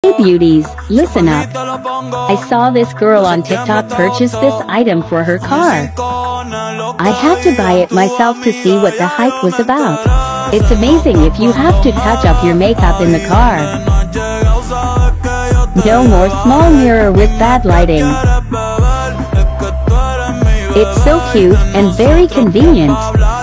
Hey beauties, listen up. I saw this girl on TikTok purchase this item for her car. I had to buy it myself to see what the hype was about. It's amazing if you have to touch up your makeup in the car. No more small mirror with bad lighting. It's so cute and very convenient.